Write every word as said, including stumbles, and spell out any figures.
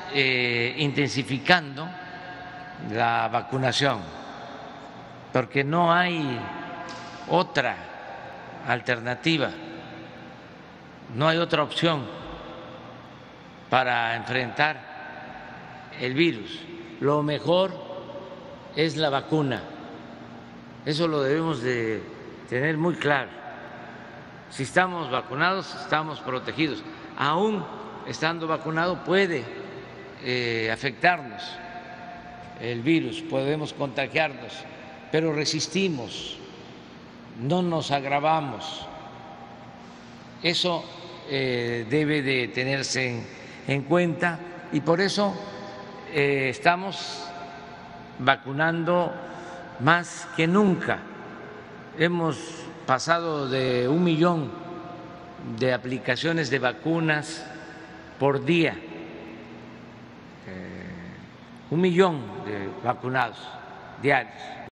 eh, intensificando la vacunación, porque no hay otra alternativa, no hay otra opción para enfrentar el virus. Lo mejor es la vacuna, eso lo debemos de tener muy claro. Si estamos vacunados, estamos protegidos. Aún estando vacunado puede eh, afectarnos el virus, podemos contagiarnos, pero resistimos, no nos agravamos. Eso eh, debe de tenerse en, en cuenta y por eso eh, estamos vacunando más que nunca. Hemos pasado de un millón de aplicaciones de vacunas por día, eh, un millón de vacunados diarios.